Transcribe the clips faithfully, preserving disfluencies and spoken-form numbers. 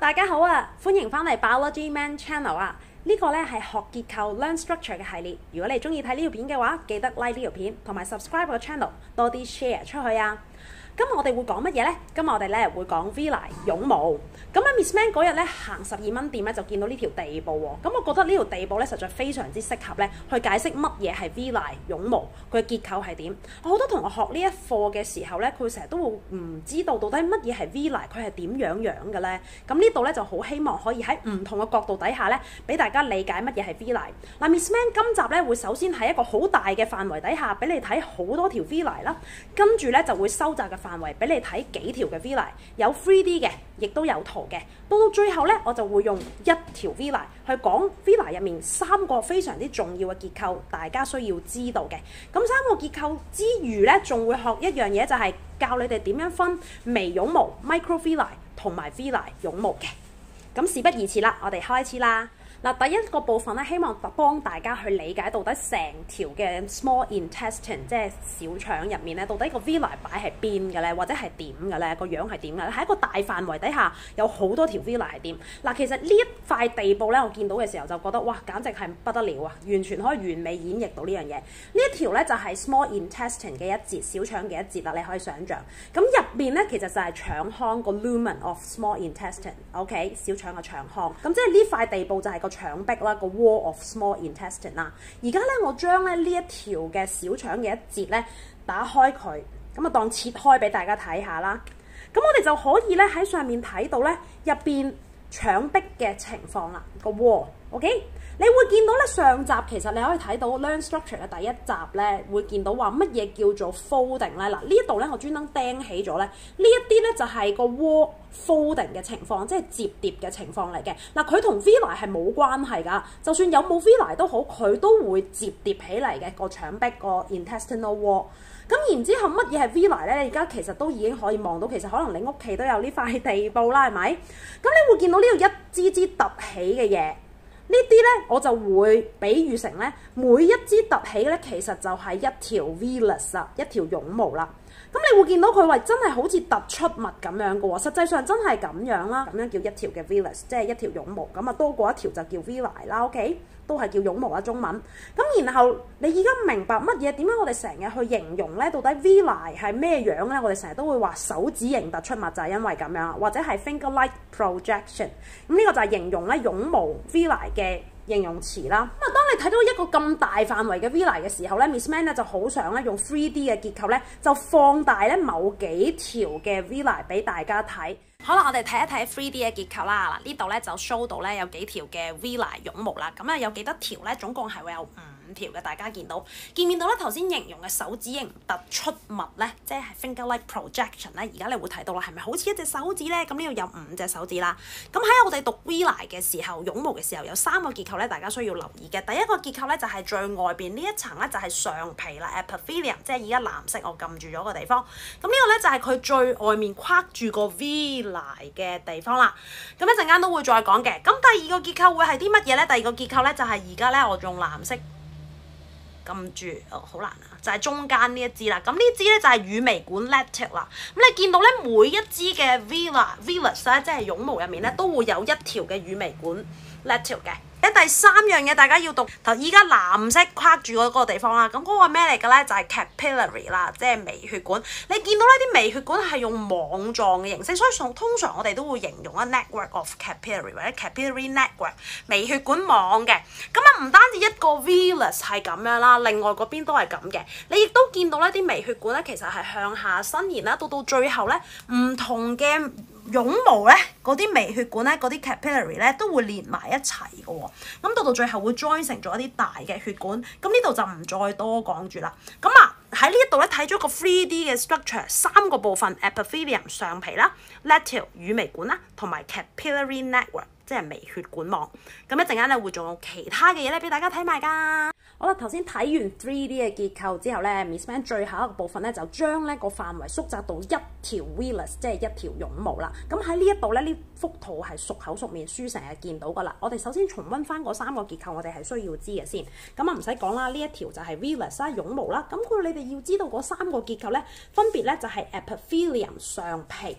大家好啊，歡迎翻嚟 Biology Man Channel 啊！呢、這個咧係學結構 Learn Structure 嘅系列。如果你中意睇呢條片嘅話，記得 like 呢條片，同埋 subscribe 個 channel， 多啲 share 出去啊！今日我哋會講乜嘢呢？今日我哋咧會講 villi 絨毛。咁咧 Miss Man 嗰日咧行十二蚊店咧就見到呢條地步喎。咁我覺得呢條地步咧實在非常之適合咧去解釋乜嘢係 villi 絨毛，佢嘅結構係點。好多同學學呢一課嘅時候咧，佢成日都會唔知道到底乜嘢係 villi，佢係點樣樣嘅咧。咁呢度咧就好希望可以喺唔同嘅角度底下咧，俾大家理解乜嘢係 villi。嗱 Miss Man 今集咧會首先喺一個好大嘅範圍底下俾你睇好多條 villi啦，跟住咧就會收窄嘅範圍俾你睇幾條嘅 villi， 有 three D 嘅，亦都有圖嘅。到到最後咧，我就會用一條 villi 去講 villi 入面三個非常之重要嘅結構，大家需要知道嘅。咁三個結構之餘咧，仲會學一樣嘢，就係教你哋點樣分微絨毛 microvilli 同埋 villi 絨毛嘅。咁事不宜遲啦，我哋開始啦。嗱，第一個部分咧，希望幫大家去理解到底成條嘅 small intestine， 即係小腸入面咧，到底個 villi 擺喺邊嘅咧，或者係點嘅咧，個樣係點嘅咧？喺一個大範圍底下，有好多條 villi 係點。嗱，其實呢一塊地步咧，我見到嘅時候就覺得哇，簡直係不得了啊！完全可以完美演繹到呢樣嘢。呢一條咧就係 small intestine 嘅一節，小腸嘅一節啦，你可以想像。咁入邊咧其實就係腸腔個 lumen of small intestine，OK，、okay？ 小腸嘅腸腔。咁即係呢塊地步就係個腸壁啦，個 wall of small intestine 啦。而家咧，我將咧呢一條嘅小腸嘅一節咧打開佢，咁啊當切開俾大家睇下啦。咁我哋就可以咧喺上面睇到咧入邊腸壁嘅情況啦，個 wall，OK？ 你會見到咧上集其實你可以睇到 Learn Structure 嘅第一集咧，會見到話乜嘢叫做 folding 咧。嗱，呢一度咧我專登釘起咗咧，呢一啲咧就係個 wall folding 嘅情況，即係摺疊嘅情況嚟嘅。嗱，佢同 villi 係冇關係㗎，就算有冇 villi 都好，佢都會摺疊起嚟嘅個腸壁個 intestinal wall。咁然之後乜嘢係 villi 咧？你而家其實都已經可以望到，其實可能你屋企都有呢塊地布啦，係咪？咁你會見到呢度一支支凸起嘅嘢。呢啲咧我就會比喻成咧，每一支凸起咧其實就係一條 villus 啦，一條絨毛啦。咁你會見到佢話真係好似突出物咁樣嘅喎，實際上真係咁樣啦，咁樣叫一條嘅 villus， 即係一條絨毛。咁啊多過一條就叫 villi 啦 ，OK， 都係叫絨毛啦中文。咁然後你而家明白乜嘢？點解我哋成日去形容咧？到底 villi 係咩樣咧？我哋成日都會話手指形突出物，就係因為咁樣，或者係 finger-like projection。咁呢個就係形容咧絨毛 villi 嘅形容詞啦。咁啊，當你睇到一個咁大範圍嘅 villi 嘅時候咧 ，Miss Man 咧就好想咧用 three D 嘅結構咧，就放大咧某幾條嘅 villi 俾大家睇。好啦，我哋睇一睇 three D 嘅結構啦。嗱，呢度咧就 show 到咧有幾條嘅 villi 絨毛啦。咁啊有幾多條咧？總共係會有五條嘅。大家見到見唔見到咧？頭先形容嘅手指形突出物咧，即係 finger-like projection 咧。而家你會睇到啦，係咪好似一隻手指咧？咁呢度有五隻手指啦。咁喺我哋讀 villi 嘅時候，絨毛嘅時候有三個結構咧，大家需要留意嘅。第一個結構咧就係最外邊呢一層咧，就係上皮啦 epithelium， 即係而家藍色我撳住咗個地方。咁呢個咧就係佢最外面框住個 villi嘅地方啦，咁一陣間都會再講嘅。咁第二個結構會係啲乜嘢咧？第二個結構咧就係而家咧我用藍色撳住，哦好難啊，就係、是、中間呢一支啦。咁呢支咧就係乳微管 lecture 啦。咁你見到咧每一支嘅 villi villus 咧，即係絨毛入面咧都會有一條嘅乳微管 lecture 嘅。第三樣嘢大家要讀，頭依家藍色框住嗰個地方啦，咁嗰個咩嚟嘅咧？就係 capillary 啦，即係微血管。你見到呢啲微血管係用網狀嘅形式，所以通常我哋都會形容一 network of capillary 或者 capillary network 微血管網嘅。咁啊唔單止一個 villus 係咁樣啦，另外嗰邊都係咁嘅。你亦都見到呢啲微血管咧，其實係向下伸延啦，到到最後咧唔同嘅絨毛咧，嗰啲微血管咧，嗰啲 capillary 咧都會連埋一齊嘅喎。咁到到最後會 join 成咗一啲大嘅血管。咁呢度就唔再多講住啦。咁啊喺呢一度咧睇咗個 three D 嘅 structure， 三個部分 epithelium 上皮啦 ，lecture 乳微管啦，同埋 capillary network 即係微血管網。咁一陣間咧會仲有其他嘅嘢咧俾大家睇埋㗎。好啦，頭先睇完 three D 嘅結構之後咧 ，Miss Man 最後一個部分咧就將呢個範圍縮窄到一條 villus， 即係一條絨毛啦。咁喺呢一度咧，呢幅圖係熟口熟面，書成日見到㗎啦。我哋首先重溫翻嗰三個結構，我哋係需要知嘅先。咁啊唔使講啦，呢一條就係 villus 啦，絨毛啦。咁佢你哋要知道嗰三個結構咧，分別咧就係 epithelium 上皮。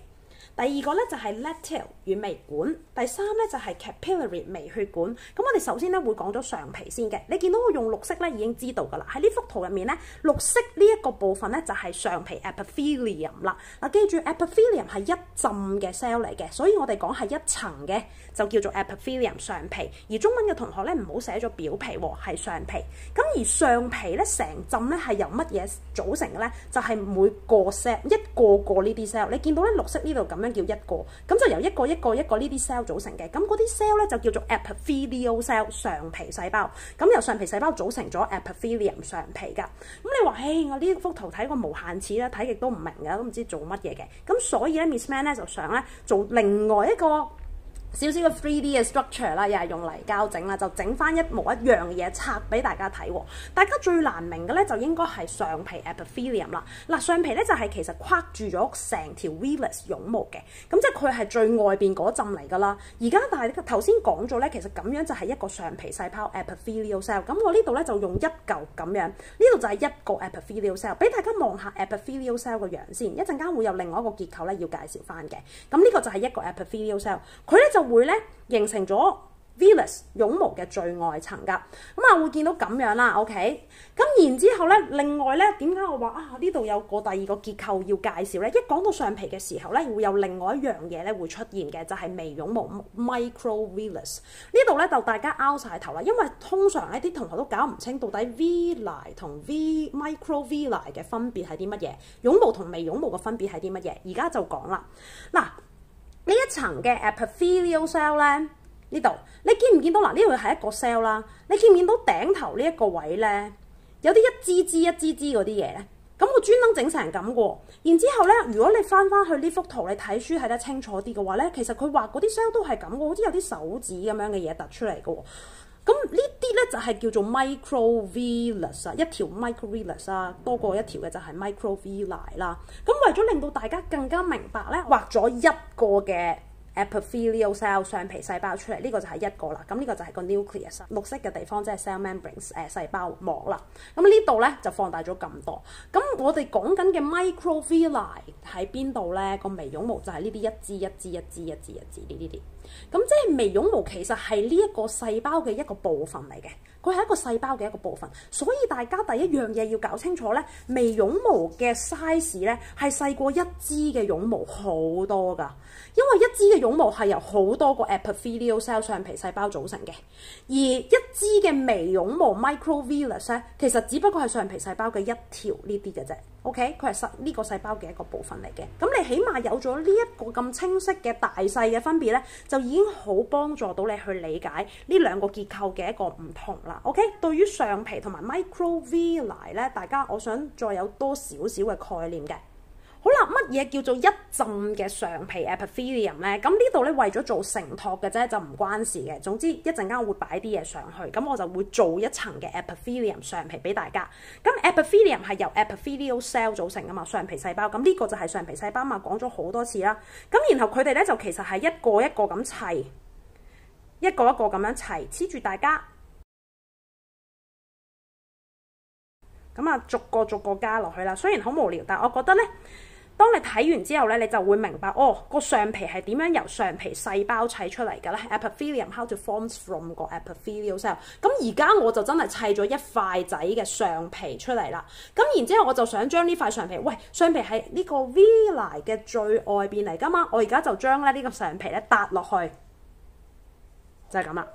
第二個咧就係 lacteal 軟微管，第三咧就係 capillary 微血管。咁我哋首先咧會講咗上皮先嘅。你見到我用綠色咧已經知道㗎啦。喺呢幅圖入面咧，綠色呢一個部分咧就係上皮 epithelium 啦。嗱，記住 epithelium 係一浸嘅 cell 嚟嘅，所以我哋講係一層嘅就叫做 epithelium 上皮。而中文嘅同學咧唔好寫咗表皮喎，係上皮。咁而上皮咧成浸咧係由乜嘢組成嘅咧？就係、是、每個 cell 一個個呢啲 cell。你見到咧綠色呢度咁樣叫一個，咁就由一個一個一個呢啲 cell 組成嘅。咁嗰啲 cell 咧就叫做 epithelial cell 上皮細胞。咁由上皮細胞組成咗 epithelium 上皮㗎。咁你話，嘿，我呢幅圖睇過無限次啦，睇極都唔明㗎，都唔知做乜嘢嘅。咁所以咧 Miss Man 咧就想咧做另外一個少少嘅 three D 嘅 structure 啦，又係用泥膠整啦，就整翻一模一樣嘅嘢拆俾大家睇喎。大家最難明嘅咧就應該係上皮 epithelium 啦。嗱，上皮咧就係其實框住咗成條 villus 絨毛嘅，咁即係佢係最外邊嗰陣嚟㗎啦。而家但係頭先講咗咧，其實咁樣就係一個上皮細胞 epithelial cell。咁我呢度咧就用一嚿咁樣，呢度就係一個 epithelial cell，俾大家望下 epithelial cell 個樣先。一陣間會有另外一個結構咧要介紹翻嘅。咁呢個就係一個 epithelial cell，佢咧就會咧形成咗 villus 絨毛嘅最外層㗎。咁啊會見到咁樣啦 ，OK。咁然之後咧，另外咧點解我話啊呢度有個第二個結構要介紹咧？一講到上皮嘅時候咧，會有另外一樣嘢咧會出現嘅，就係、是、微絨毛 microvillus。呢度咧就大家拗晒頭啦，因為通常咧啲同學都搞唔清到底 villi 同 v microvilli 嘅分別係啲乜嘢，絨毛同微絨毛嘅分別係啲乜嘢？而家就講啦，嗱。呢一層嘅 epithelial cell 咧，呢度你見唔見到嗱？呢度係一個 cell 啦，你見唔見到頂頭呢一個位咧，有啲一支支一支支嗰啲嘢咧？咁我專登整成咁嘅。然之後咧，如果你翻翻去呢幅圖，你睇書睇得清楚啲嘅話咧，其實佢畫嗰啲 cell 都係咁嘅，好似有啲手指咁樣嘅嘢突出嚟嘅。咁呢啲咧就係叫做 microvillus 啊，一條 microvillus 啊，多過一條嘅就係 microvilli 啦。咁為咗令到大家更加明白咧，畫咗一個嘅 epithelial cell 上皮細胞出嚟，呢、這個就係一個啦。咁呢個就係個 nucleus，綠色嘅地方即係 cell membranes 誒、呃、細胞膜啦。咁呢度咧就放大咗咁多。咁我哋講緊嘅 microvilli 喺邊度咧？個微絨毛就係呢啲一支一支一支一支一支呢啲啲。咁即係微絨毛其實係呢一個細胞嘅一個部分嚟嘅，佢係一個細胞嘅一個部分，所以大家第一樣嘢要搞清楚咧，微絨毛嘅 size 咧係細過一支嘅絨毛好多㗎，因為一支嘅絨毛係由好多個 epithelial cell 上皮細胞組成嘅，而一支嘅微絨毛 microvillus 咧，其實只不過係上皮細胞嘅一條呢啲嘅啫。OK， 佢係細呢個細胞嘅一個部分嚟嘅。咁你起碼有咗呢一個咁清晰嘅大細嘅分別咧，就已經好幫助到你去理解呢兩個結構嘅一個唔同啦。OK， 對於上皮同埋 microvilli 咧，大家我想再有多少少嘅概念嘅。好啦，乜嘢叫做一浸嘅上皮 epithelium 咧？咁呢度咧為咗做承托嘅啫，就唔關事嘅。總之一陣間我會擺啲嘢上去，咁我就會做一層嘅 epithelium 上皮俾大家。咁 epithelium 係由 epithelial cell 組成噶嘛，上皮細胞。咁呢個就係上皮細胞嘛，講咗好多次啦。咁然後佢哋咧就其實係一個一個咁砌，一個一個咁樣砌，黐住大家。咁啊，逐個逐個加落去啦。雖然好無聊，但係我覺得咧。當你睇完之後咧，你就會明白哦，個上皮係點樣由上皮細胞砌出嚟嘅咧 ？Epithelium how to forms from 個 epithelial cell。咁而家我就真係砌咗一塊仔嘅上皮出嚟啦。咁然之後我就想將呢塊上皮，喂，上皮係呢個 villi 嘅最外邊嚟㗎嘛，我而家就將咧呢個上皮咧搭落去，就係咁啦。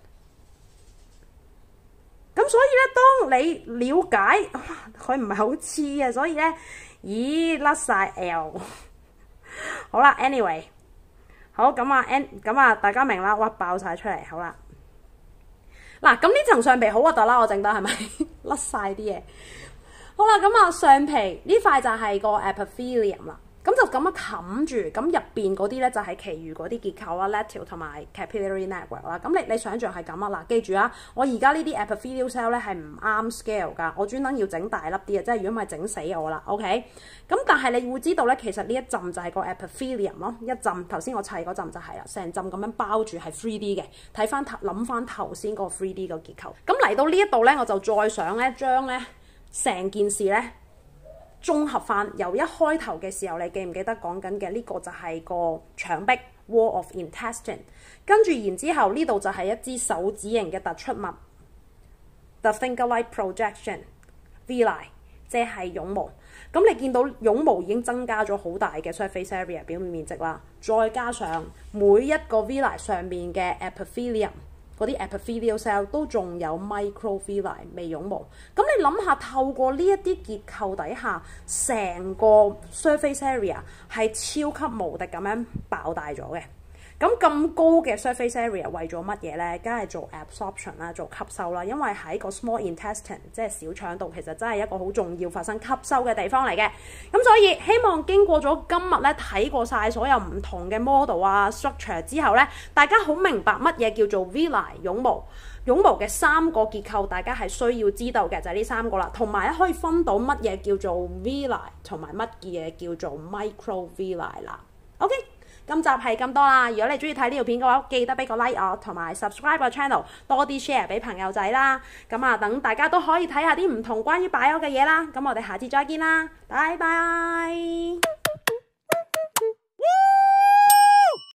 咁所以咧，當你了解佢唔係好黐啊，所以咧。咦，甩晒 L， 好啦 ，anyway， 好咁啊 ，n 咁啊，大家明啦，哇，爆晒出嚟，好啦，嗱，咁呢層上皮好核突啦，我整得係咪甩晒啲嘢？好啦，咁啊，上皮呢塊就係個 epithelium 啦。咁就咁樣冚住，咁入邊嗰啲咧就係其餘嗰啲結構啦 ，lacteal 同埋 capillary network 啦。咁你你想象係咁啊？嗱，記住啊，我而家呢啲 epithelial cell 咧係唔啱 scale 㗎，我專登要整大粒啲啊，即係如果唔係整死我啦 ，OK？ 咁但係你會知道咧，其實呢一浸就係個 epithelium 咯，一浸頭先我砌嗰浸就係啦，成浸咁樣包住係 three D 嘅。睇翻諗翻頭先個 three D 個結構。咁嚟到呢一度咧，我就再想咧將咧成件事咧。 綜合翻由一開頭嘅時候，你記唔記得講緊嘅呢個就係個腸壁 wall of intestine， 跟住然之後呢度就係一支手指形嘅突出物 the finger-like projection villi， 即係絨毛。咁你見到絨毛已經增加咗好大嘅 surface area 表面面積啦，再加上每一個 villi 上面嘅 epithelium 嗰啲 epithelial cell 都仲有 microvilli 微絨毛。咁你諗下，透過呢一啲結構底下，成個 surface area 係超級無敵咁樣爆大咗嘅。咁咁高嘅 surface area 為咗乜嘢咧？梗係做 absorption 啦，做吸收啦。因為喺個 small intestine 即係小腸度，其實真係一個好重要發生吸收嘅地方嚟嘅。咁所以希望經過咗今日咧睇過晒所有唔同嘅 model 啊 structure 之後咧，大家好明白乜嘢叫做 villi 絨毛。絨毛嘅三個結構，大家係需要知道嘅就係呢三個啦。同埋可以分到乜嘢叫做 villi 同埋乜嘢叫做 microvilli 啦。OK。今集係咁多啦，如果你中意睇呢條片嘅話，記得俾個 like 我，同埋 subscribe 個 channel， 多啲 share 俾朋友仔啦。咁啊，等大家都可以睇下啲唔同關於 bio 嘅嘢啦。咁我哋下次再見啦，拜拜。